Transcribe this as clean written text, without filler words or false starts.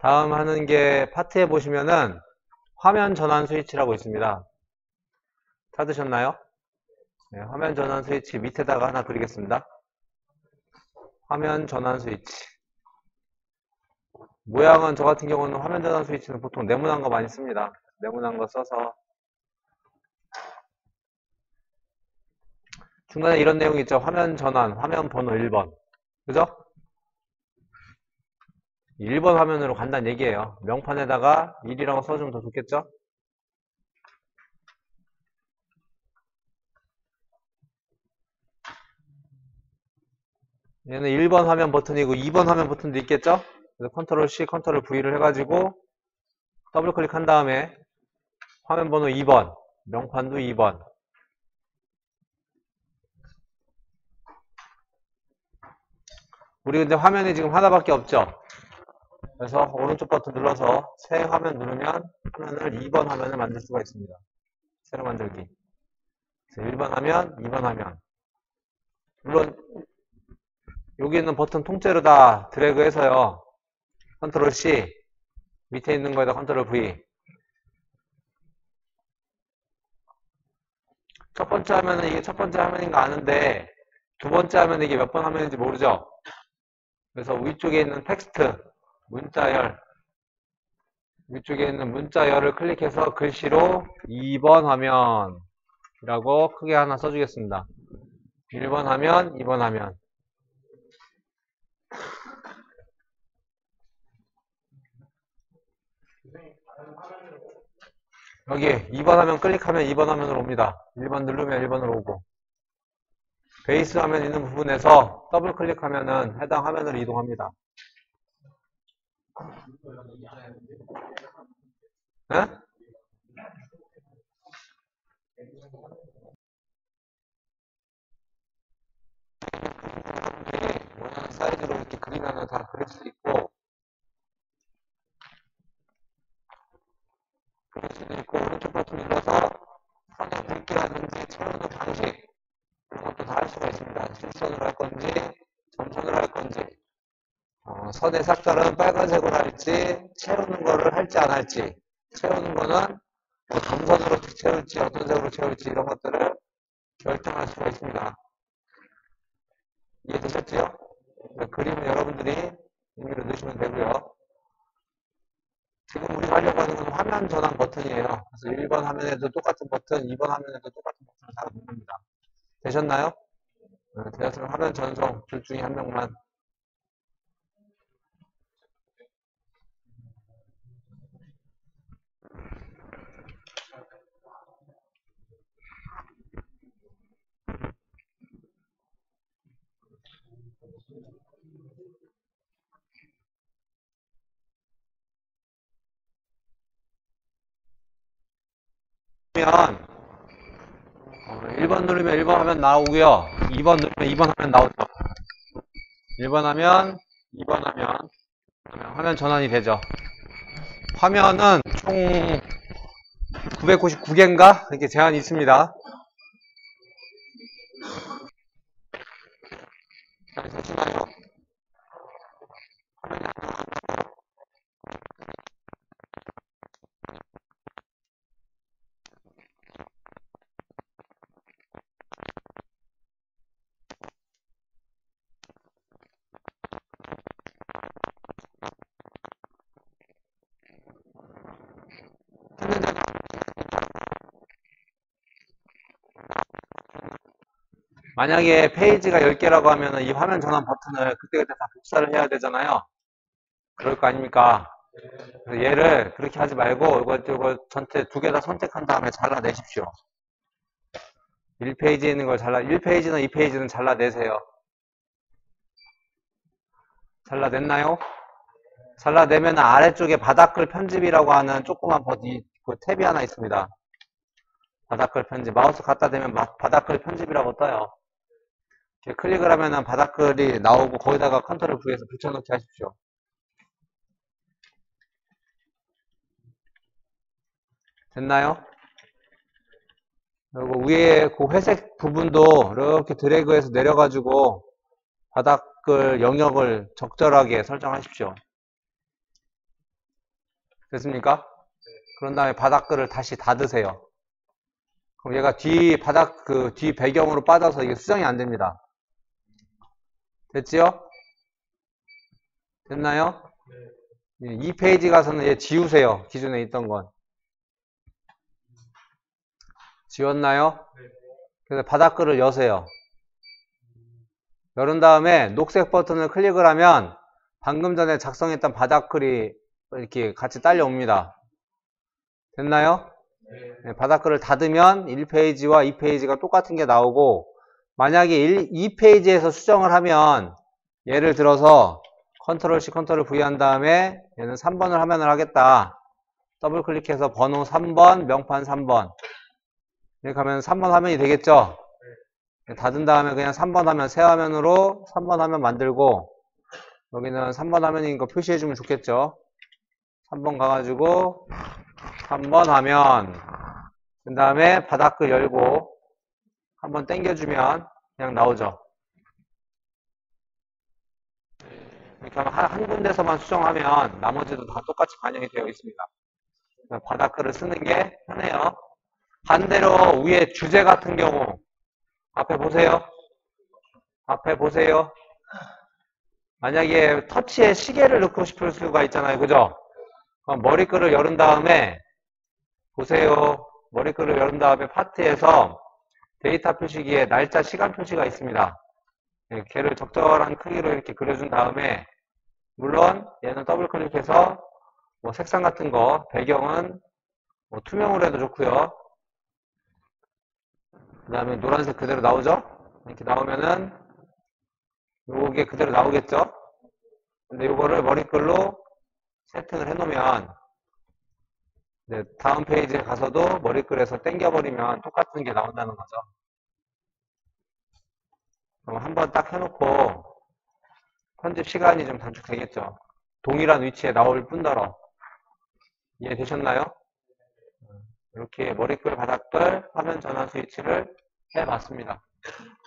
다음 하는 게 파트에 보시면은 화면 전환 스위치라고 있습니다. 찾으셨나요? 네, 화면 전환 스위치 밑에다가 하나 그리겠습니다. 화면 전환 스위치. 모양은 저 같은 경우는 화면 전환 스위치는 보통 네모난 거 많이 씁니다. 네모난 거 써서 중간에 이런 내용 있죠. 화면 전환, 화면 번호 1번. 그죠? 1번 화면으로 간다는 얘기예요. 명판에다가 1이라고 써주면 더 좋겠죠? 얘는 1번 화면 버튼이고 2번 화면 버튼도 있겠죠? 그래서 컨트롤 C, 컨트롤 V를 해가지고 더블 클릭한 다음에 화면 번호 2번, 명판도 2번. 우리 근데 화면이 지금 하나밖에 없죠? 그래서 오른쪽 버튼 눌러서 새 화면 누르면 화면을 2번 화면을 만들 수가 있습니다. 새로 만들기. 1번 화면, 2번 화면. 물론 여기 있는 버튼 통째로 다 드래그해서요. 컨트롤 C, 밑에 있는 거에다 컨트롤 V. 첫 번째 화면은 이게 첫 번째 화면인 거 아는데 두 번째 화면은 이게 몇 번 화면인지 모르죠? 그래서 위쪽에 있는 텍스트, 문자열, 위쪽에 있는 문자열을 클릭해서 글씨로 2번 화면이라고 크게 하나 써주겠습니다. 1번 화면, 2번 화면. 여기 2번 화면 클릭하면 2번 화면으로 옵니다. 1번 누르면 1번으로 오고 베이스 화면 있는 부분에서 더블 클릭하면은 해당 화면으로 이동합니다. 네? 모양 사이즈로 이렇게 그리면 다 그릴 수 있고 오른쪽 버튼 눌러서 선에 굵기라든지 채우는 방식 이런 것도 다 할 수가 있습니다. 실선으로 할 건지 점선으로 할 건지 선의 색깔은 빨간색으로 할지 채우는 거를 할지 안 할지 채우는 거는 뭐 점선으로 채울지 어떤 색으로 채울지 이런 것들을 결정할 수가 있습니다. 이해되셨죠? 그림은 여러분들이 임의로 넣으시면 되고요. 지금 우리가 하려고 하는 건 화면 전환 버튼이에요. 그래서 1번 화면에도 똑같은 버튼, 2번 화면에도 똑같은 버튼을 다 누릅니다. 되셨나요? 되었으면 화면 전송 둘 중에 한 명만. 그러면 1번 누르면 1번 화면 나오고요. 2번 누르면 2번 화면 나오죠. 1번 화면, 2번 화면, 화면 전환이 되죠. 화면은 총 999개인가? 이렇게 제한이 있습니다. 잘 되시나요? 만약에 페이지가 10개라고 하면 이 화면 전환 버튼을 그때그때 다 복사를 해야 되잖아요. 그럴 거 아닙니까? 그래서 얘를 그렇게 하지 말고 이거 전체 2개 다 선택한 다음에 잘라내십시오. 1페이지에 있는 걸 1페이지나 2페이지는 잘라내세요. 잘라냈나요? 잘라내면 아래쪽에 바닥글 편집이라고 하는 조그만 그 탭이 하나 있습니다. 바닥글 편집. 마우스 갖다 대면 바닥글 편집이라고 떠요. 이렇게 클릭을 하면은 바닥글이 나오고 거기다가 컨트롤 V에서 붙여넣기 하십시오. 됐나요? 그리고 위에 그 회색 부분도 이렇게 드래그해서 내려가지고 바닥글 영역을 적절하게 설정하십시오. 됐습니까? 그런 다음에 바닥글을 다시 닫으세요. 그럼 얘가 뒤 배경으로 빠져서 이게 수정이 안 됩니다. 됐지요? 됐나요? 네. 2페이지 가서는 얘 지우세요. 기존에 있던 건. 지웠나요? 그래서 바닥글을 여세요. 열은 다음에 녹색 버튼을 클릭을 하면 방금 전에 작성했던 바닥글이 이렇게 같이 딸려옵니다. 됐나요? 네, 바닥글을 닫으면 1페이지와 2페이지가 똑같은 게 나오고, 만약에 2페이지에서 수정을 하면 예를 들어서 컨트롤 C, 컨트롤 V 한 다음에 얘는 3번을 화면을 하겠다. 더블 클릭해서 번호 3번, 명판 3번. 이렇게 하면 3번 화면이 되겠죠? 닫은 다음에 그냥 3번 화면, 새 화면으로 3번 화면 만들고, 여기는 3번 화면인 거 표시해주면 좋겠죠? 3번 가가지고 3번 화면, 그 다음에 바닥글 열고 한번 당겨주면 그냥 나오죠. 이렇게 하면 한 군데서만 수정하면 나머지도 다 똑같이 반영이 되어 있습니다. 바닥글을 쓰는 게 편해요. 반대로 위에 주제 같은 경우 앞에 보세요. 앞에 보세요. 만약에 터치에 시계를 넣고 싶을 수가 있잖아요. 그죠? 그럼 머리글을 열은 다음에 보세요. 머리글을 열은 다음에 파트에서 데이터 표시기에 날짜, 시간 표시가 있습니다. 걔를 적절한 크기로 이렇게 그려준 다음에, 물론 얘는 더블 클릭해서 뭐 색상 같은 거, 배경은 뭐 투명으로 해도 좋고요. 그 다음에 노란색 그대로 나오죠? 이렇게 나오면은 요게 그대로 나오겠죠? 근데 요거를 머리글로 세팅을 해놓으면 이제 다음 페이지에 가서도 머리글에서 당겨버리면 똑같은 게 나온다는 거죠. 그럼 한번 딱 해놓고 편집 시간이 좀 단축되겠죠. 동일한 위치에 나올 뿐더러. 이해되셨나요? 이렇게 머리글, 바닥글, 화면 전환 스위치를 해봤습니다.